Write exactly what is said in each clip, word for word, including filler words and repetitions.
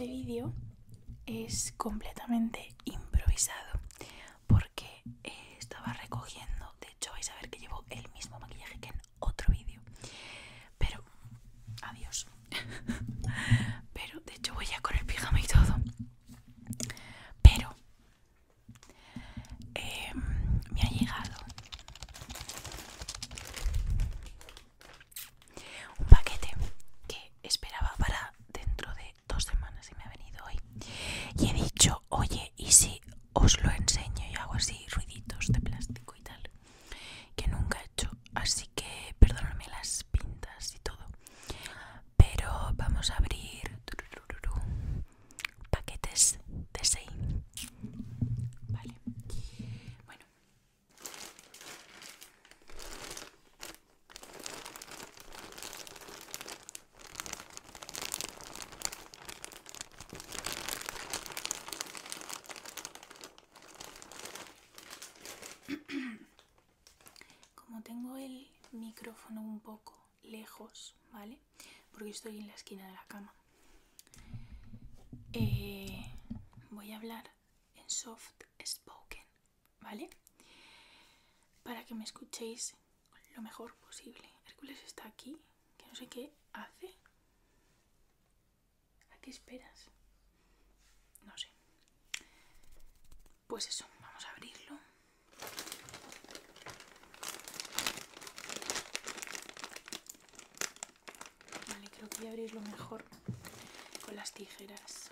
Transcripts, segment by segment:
Este vídeo es completamente improvisado porque eh, estaba recogiendo, de hecho vais a ver que llevo el mismo maquillaje que en otro vídeo, pero adiós. Pero de hecho voy ya con el pijama y todo, pero eh, me ha llegado un paquete que esperaba para dentro de dos semanas y me ha venido hoy. Y he dicho, oye, ¿y si os lo enseño y hago así ruiditos de plástico y tal? Que nunca he hecho, así que perdóname las pintas y todo. Pero vamos a abrir paquetes de Shein. Vale, bueno. Como tengo el micrófono un poco lejos, ¿vale? Porque estoy en la esquina de la cama. Eh, voy a hablar en soft spoken, ¿vale? Para que me escuchéis lo mejor posible. Hércules está aquí, que no sé qué hace. ¿A qué esperas? No sé. Pues eso, vamos a abrirlo. Vale, creo que voy a abrirlo mejor con las tijeras,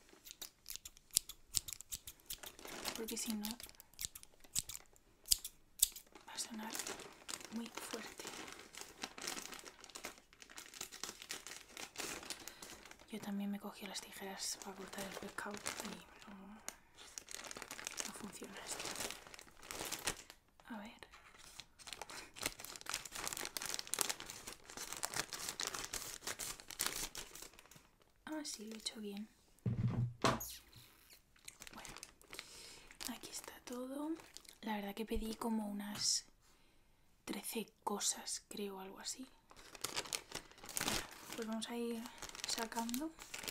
porque si no va a sonar muy fuerte. Yo también me cogí las tijeras para cortar el pescado y no, no funciona esto. A ver. Ah, sí, lo he hecho bien. Bueno, aquí está todo. La verdad que pedí como unas trece cosas, creo, algo así. Bueno, pues vamos a ir sacando.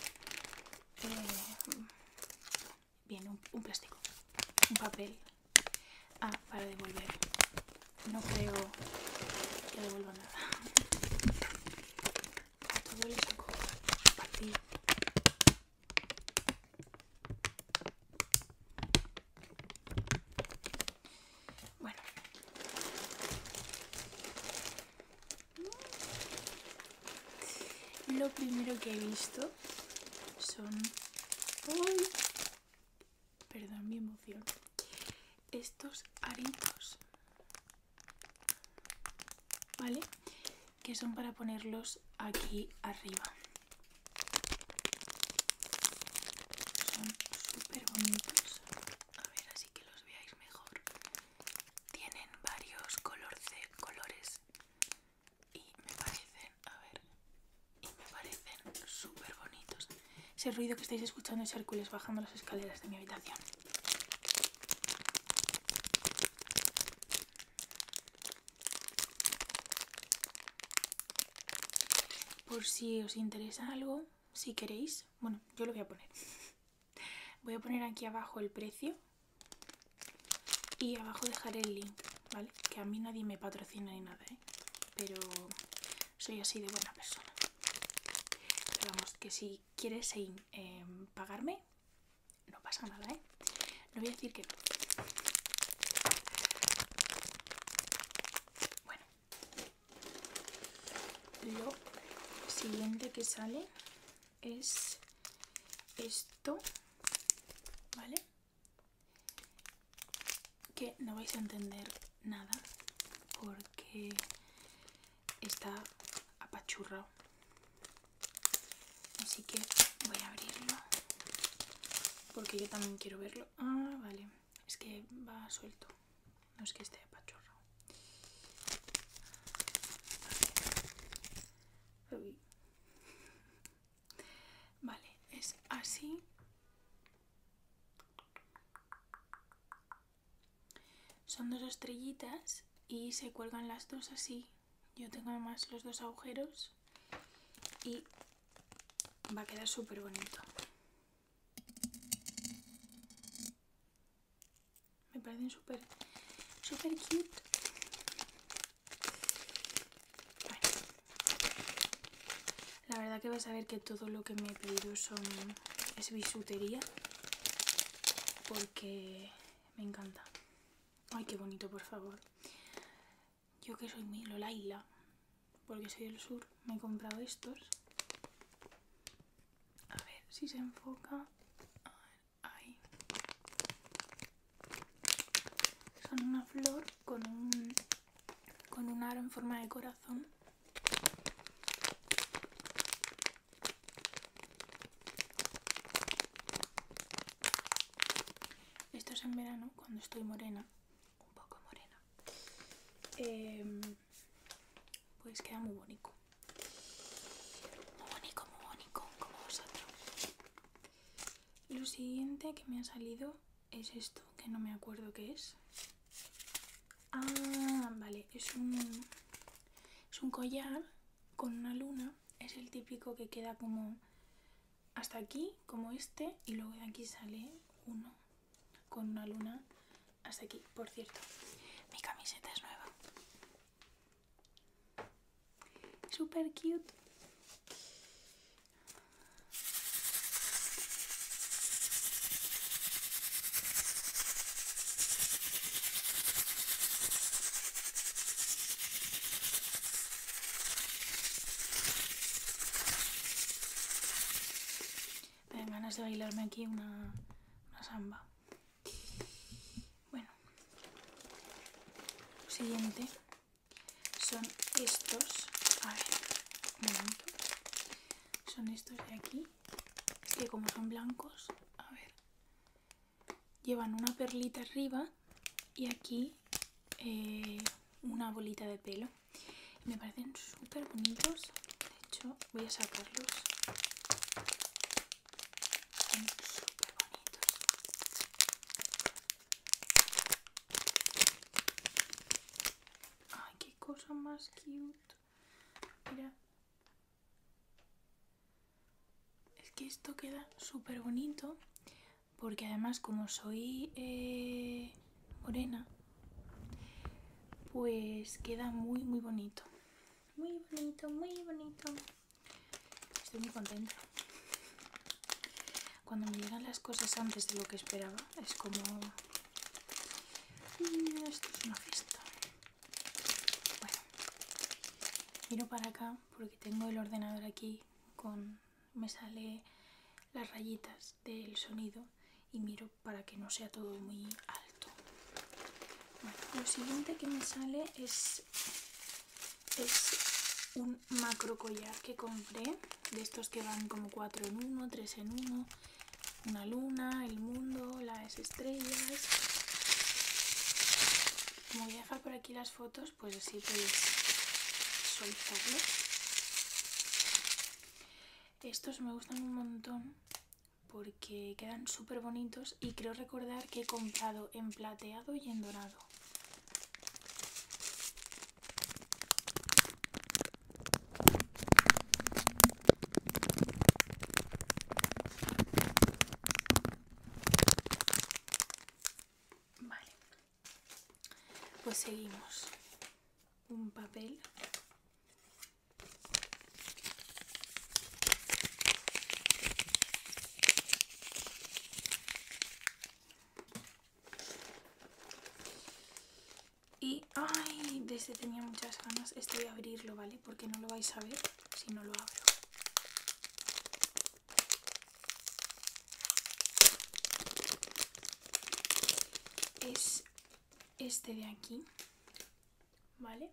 Eh, bien, un, un plástico, un papel. Ah, para devolver. No creo que devuelva nada. A todo le saco partido. Bueno. Lo primero que he visto son... ¡Uy! Perdón mi emoción. Estos aritos, ¿vale? Que son para ponerlos aquí arriba. Son súper bonitos. A ver, así que los veáis mejor. Tienen varios colorce, colores y me parecen, a ver, y me parecen súper bonitos. Ese ruido que estáis escuchando es Hércules bajando las escaleras de mi habitación. Por si os interesa algo, si queréis, bueno, yo lo voy a poner. Voy a poner aquí abajo el precio y abajo dejaré el link, ¿vale? Que a mí nadie me patrocina ni nada, ¿eh? Pero soy así de buena persona. Pero vamos, que si quieres eh, pagarme, no pasa nada, ¿eh? No voy a decir que no. Bueno, lo siguiente que sale es esto, ¿vale? Que no vais a entender nada porque está apachurrado, así que voy a abrirlo porque yo también quiero verlo. Ah, vale, es que va suelto, no es que esté apachurrado. Uy. Vale, es así. Son dos estrellitas y se cuelgan las dos así. Yo tengo además los dos agujeros y va a quedar súper bonito. parecen súper, súper cute. Bueno, la verdad que vais a ver que todo lo que me he pedido son, es bisutería, porque me encanta. Ay, qué bonito, por favor. Yo que soy muy Lolaila, porque soy del sur, me he comprado estos. A ver si se enfoca. A ver, ahí. Son una flor con un, con un aro en forma de corazón. Esto es en verano, cuando estoy morena, un poco morena. Eh, pues queda muy bonito. Muy bonito, muy bonito, como vosotros. Lo siguiente que me ha salido es esto, que no me acuerdo qué es. Ah, vale, es un, es un collar con una luna. Es el típico que queda como hasta aquí, como este, y luego de aquí sale uno con una luna hasta aquí. Por cierto, mi camiseta es nueva. Super cute. Me dan ganas de bailarme aquí una, una samba. Bueno, lo siguiente son estos. A ver, un momento. Son estos de aquí, que como son blancos, a ver, llevan una perlita arriba y aquí eh, una bolita de pelo. Me parecen súper bonitos. De hecho, voy a sacarlos. Son súper bonitos. Ay, qué cosa más cute. Mira. Es que esto queda súper bonito. Porque además, como soy eh, morena, pues queda muy, muy bonito. Muy bonito, muy bonito. Estoy muy contenta. Cuando me llegan las cosas antes de lo que esperaba, es como... mmm, esto es una fiesta. Bueno, miro para acá porque tengo el ordenador aquí con... me sale las rayitas del sonido y miro para que no sea todo muy alto. Bueno, lo siguiente que me sale es... es un macro collar que compré, de estos que van como cuatro en uno, tres en uno, una luna, el mundo, las estrellas. Como voy a dejar por aquí las fotos, pues así podéis visualizarlos. Estos me gustan un montón porque quedan súper bonitos y creo recordar que he comprado en plateado y en dorado. Pues seguimos. Un papel. Y, ay, de este tenía muchas ganas. Este voy a abrirlo, ¿vale? Porque no lo vais a ver si no lo abro. Es este de aquí, ¿vale?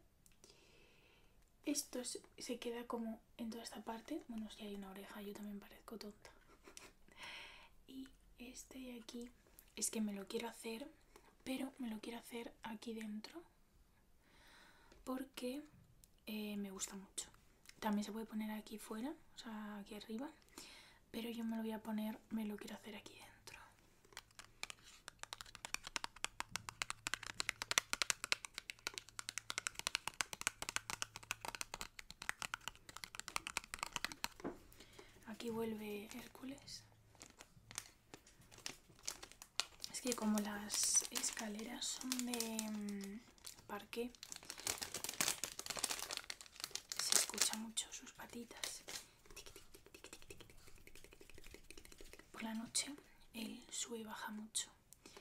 Esto se queda como en toda esta parte. Bueno, si hay una oreja, yo también parezco tonta. Y este de aquí es que me lo quiero hacer, pero me lo quiero hacer aquí dentro porque eh, me gusta mucho. También se puede poner aquí fuera, o sea, aquí arriba, pero yo me lo voy a poner, me lo quiero hacer aquí dentro. Aquí vuelve Hércules. Es Es que como las escaleras son de mmm, parqué, se escucha mucho sus patitas. Por la noche él sube y baja mucho.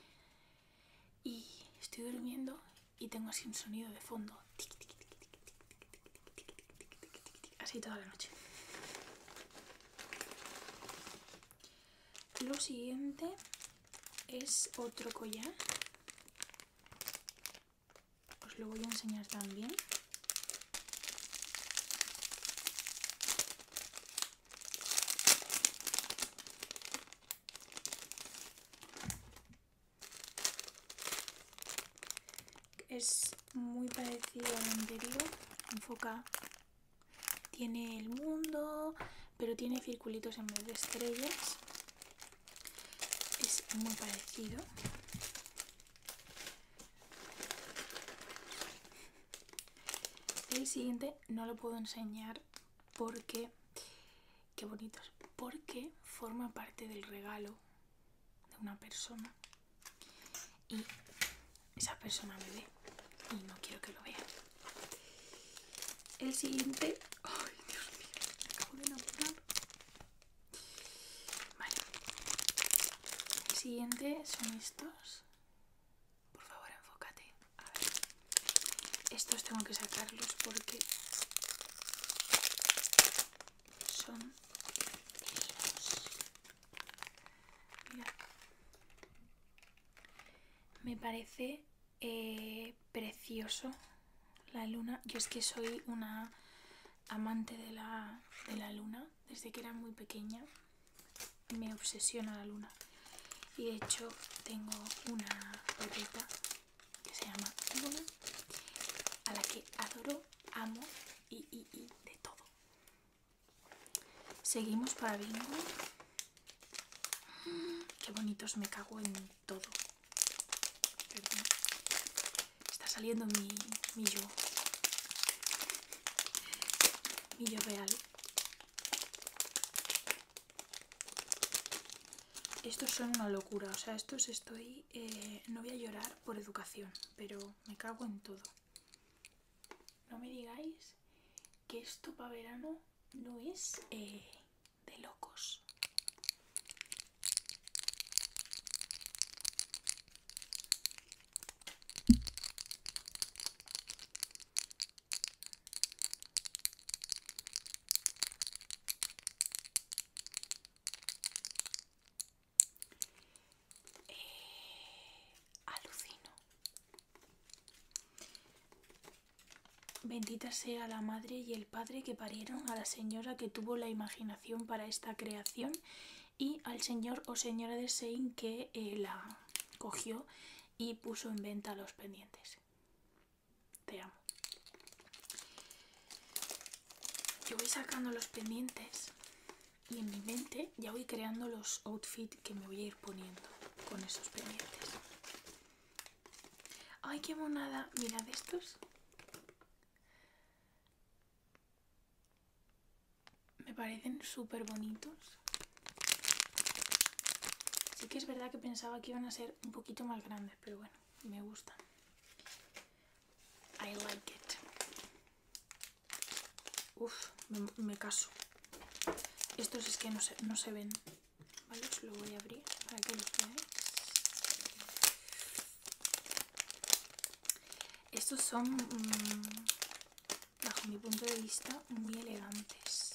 Y estoy durmiendo y tengo así un sonido de fondo. Así toda la noche. Lo siguiente es otro collar. Os lo voy a enseñar también. Es muy parecido al anterior. Enfoca. Tiene el mundo, pero tiene circulitos en vez de estrellas. Es muy parecido. El siguiente no lo puedo enseñar porque, qué bonitos, porque forma parte del regalo de una persona y esa persona me ve y no quiero que lo vea. El siguiente, ay Dios mío, me acabo de enamorar. Vale, el siguiente son estos. Por favor, enfócate. A ver, estos tengo que sacarlos porque son divinos. Mira, me parece eh, precioso la luna. Yo es que soy una amante de la, de la luna. Desde que era muy pequeña me obsesiona la luna. Y de hecho tengo una perrita que se llama Luna, a la que adoro, amo y, y, y de todo. Seguimos para bingo. Qué bonitos, me cago en todo. Perdón. Está saliendo mi, mi yo. Mi yo real. Estos son una locura, o sea, estos estoy... Eh, no voy a llorar por educación, pero me cago en todo. No me digáis que esto para verano no es eh, de locos. Bendita sea la madre y el padre que parieron a la señora que tuvo la imaginación para esta creación y al señor o señora de Sein que eh, la cogió y puso en venta los pendientes. Te amo. Yo voy sacando los pendientes y en mi mente ya voy creando los outfits que me voy a ir poniendo con esos pendientes. ¡Ay, qué monada! Mirad estos. Me parecen súper bonitos. Sí que es verdad que pensaba que iban a ser un poquito más grandes, pero bueno, me gustan. I like it. Uf, me, me caso. Estos es que no se, no se ven. Vale, os lo voy a abrir para que los veáis. Estos son, mmm, bajo mi punto de vista, muy elegantes.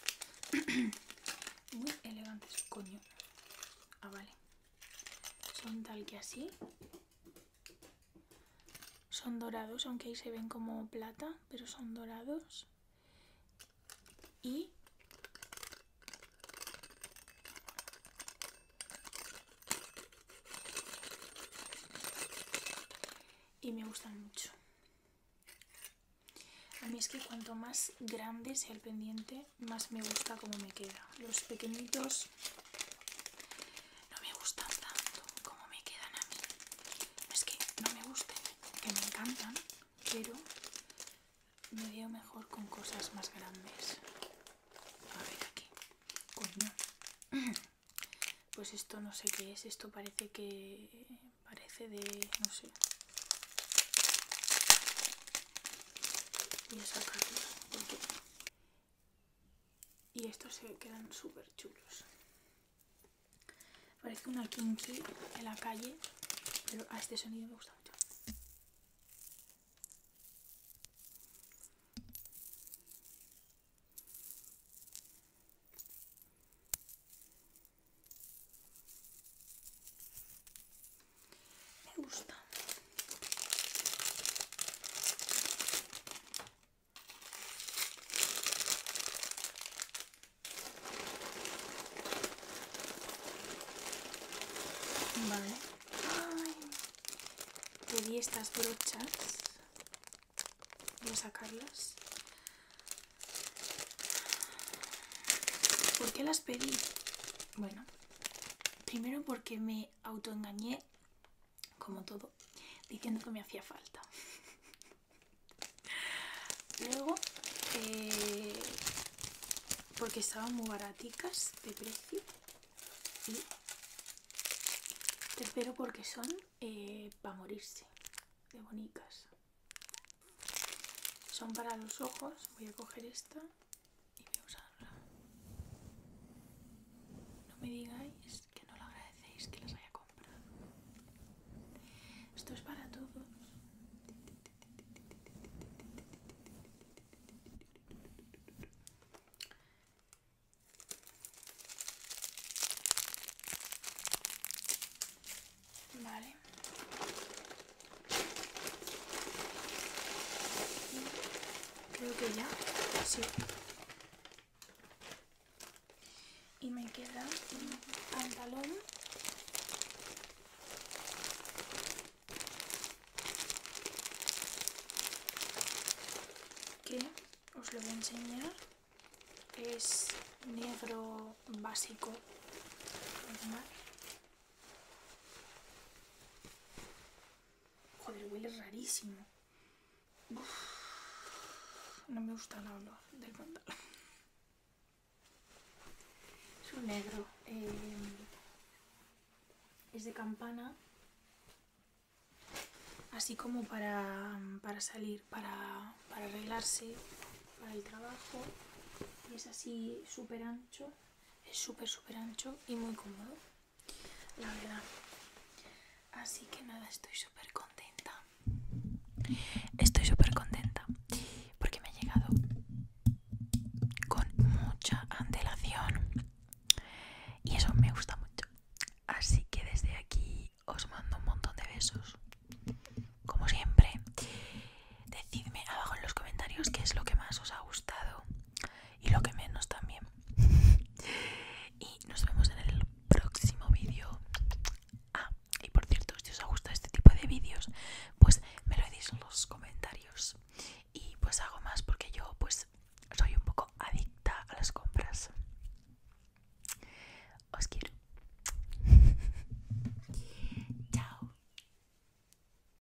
Muy elegantes, coño. Ah, vale. Son tal que así. Son dorados, aunque ahí se ven como plata, pero son dorados. Y y me gustan mucho. A mí es que cuanto más grande sea el pendiente, más me gusta cómo me queda. Los pequeñitos no me gustan tanto como me quedan a mí. No es que no me gusten, que me encantan, pero me veo mejor con cosas más grandes. A ver aquí. Coño. Pues pues esto no sé qué es, esto parece que parece de, no sé. Voy a sacarlo porque... Y estos se quedan súper chulos. Parece una kinky en la calle, pero a este sonido me gusta mucho. Me gusta. Vale. Ay, pedí estas brochas. Voy a sacarlas. ¿Por qué las pedí? Bueno, primero porque me autoengañé, como todo, diciendo que me hacía falta. Luego, eh, porque estaban muy baraticas de precio. Y tercero, porque son eh, para morirse, de bonitas. Son para los ojos. Voy a coger esta y voy a usarla. No me digáis que no lo agradecéis que las haya comprado. Esto es para todos. Vale. Creo que ya, sí. Y me queda un pantalón que os lo voy a enseñar. Es negro básico, normal. Joder, huele rarísimo. Uf, no me gusta el olor del pantalón. Es un negro. Eh, es de campana. Así como para, para salir, para, para arreglarse, para el trabajo. Y es así súper ancho. Es súper, súper ancho y muy cómodo, la verdad. Así que nada, estoy súper